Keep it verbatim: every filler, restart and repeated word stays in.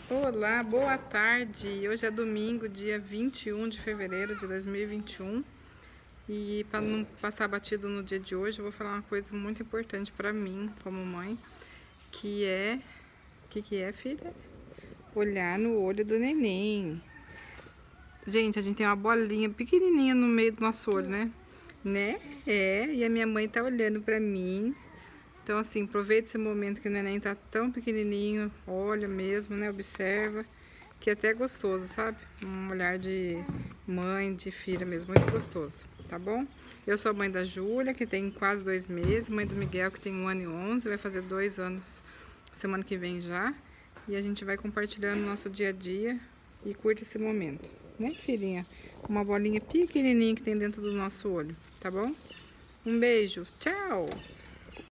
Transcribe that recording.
Olá, boa tarde. Hoje é domingo, dia vinte e um de fevereiro de dois mil e vinte e um. E para não passar batido no dia de hoje, eu vou falar uma coisa muito importante para mim, como mãe, que é... O que que é, filha? Olhar no olho do neném. Gente, a gente tem uma bolinha pequenininha no meio do nosso olho, né? Né? É, e a minha mãe tá olhando pra mim. Então, assim, aproveita esse momento que o neném tá tão pequenininho, olha mesmo, né? Observa, que é até gostoso, sabe? Um olhar de mãe, de filha mesmo, muito gostoso, tá bom? Eu sou a mãe da Júlia, que tem quase dois meses, mãe do Miguel, que tem um ano e onze, vai fazer dois anos semana que vem já. E a gente vai compartilhando o nosso dia a dia e curte esse momento, né, filhinha? Uma bolinha pequenininha que tem dentro do nosso olho, tá bom? Um beijo, tchau!